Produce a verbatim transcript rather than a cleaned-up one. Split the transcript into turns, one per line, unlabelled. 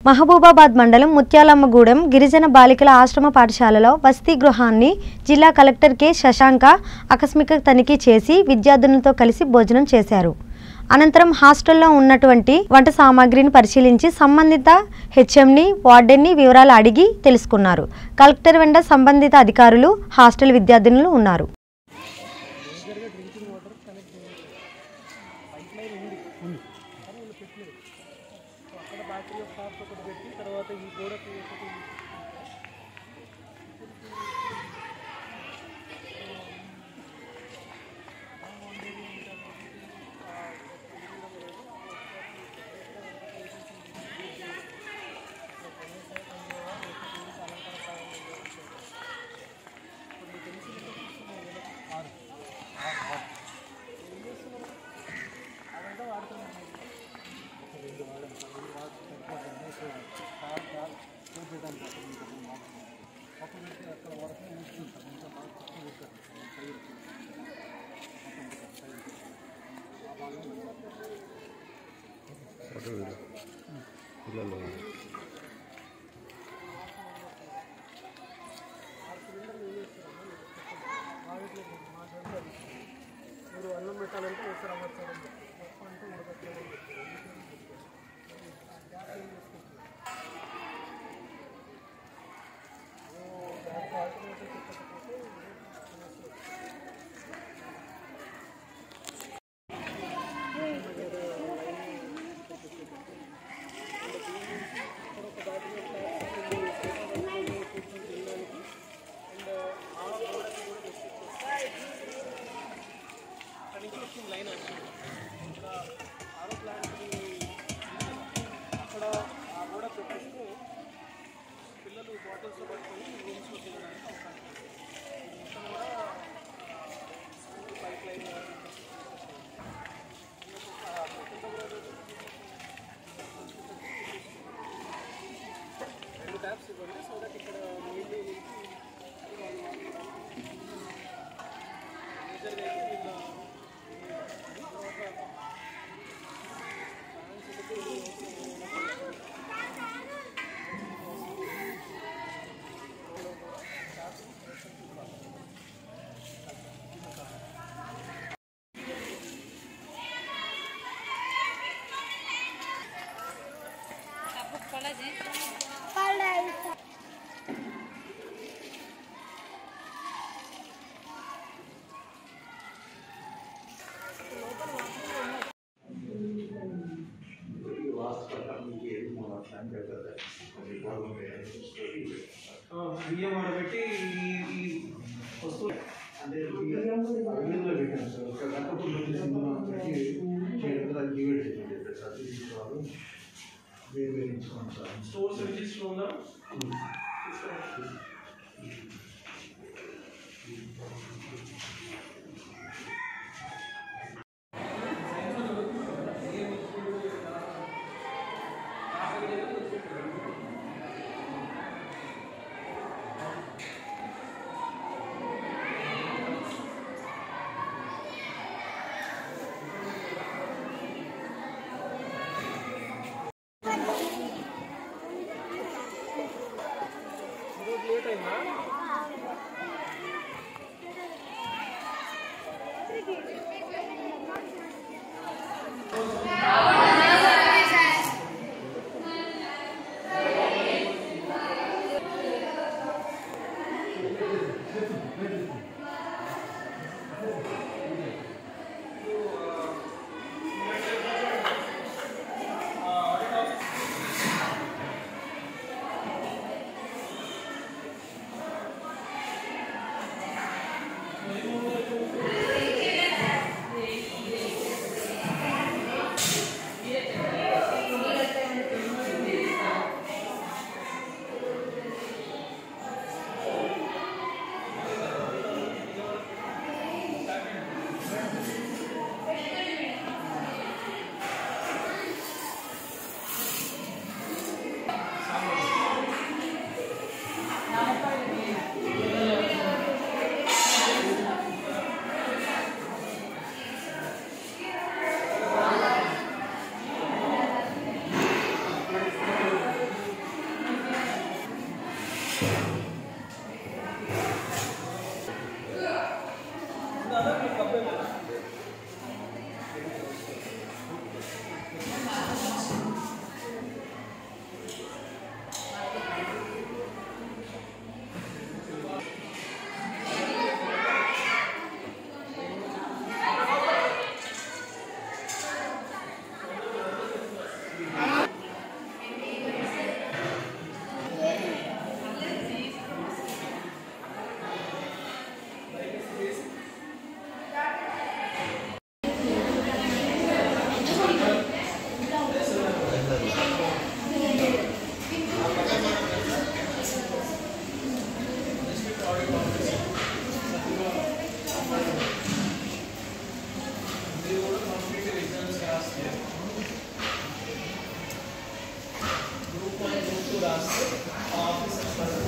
మహబూబాబాద్ మండలం ముత్యాలమ్మగూడెం గిరిజన బాలికల ఆశ్రమ పాఠశాలలో వసతి గృహాన్ని జిల్లా కలెక్టర్ కె శశాంక ఆకస్మిక తనిఖీ చేసి విద్యార్థులతో కలిసి భోజనం చేశారు. అనంతరం హాస్టల్లో ఉన్నటువంటి వంట సామాగ్రిని పరిశీలించి సంబంధిత హెచ్ఎంని వార్డెన్ని వివరాలు అడిగి తెలుసుకున్నారు. కలెక్టర్ వెంట సంబంధిత అధికారులు హాస్టల్ విద్యార్థినులు ఉన్నారు.
అన్నం పెట్టాలంటే ఒకసారి అవ్వచ్చు. లైన్ ఇంకా ఆరో ప్లాంట్కి అక్కడ ఆ గోడ పెట్టేస్తే పిల్లలు బాటిల్స్ పట్టుకొని రూమ్స్లో తినడానికి అవకాశం ఉంది. మొత్తం కూడా పైప్ లైన్ రెండు ట్యాప్స్ ఇవ్వండి. సో దట్ ఇక్కడ నీళ్ళు బియ్యం ఆడబెట్టి ఈ వస్తువు అంటే బియ్యంలో పెట్టాను సార్. ఒక గంట వేరు వేరు ఇచ్చుకోండి సార్. స్టోర్స్ రిజిస్టర్ ఉందా? లేట్ అయిందా? రాస్తే ఆఫీసర్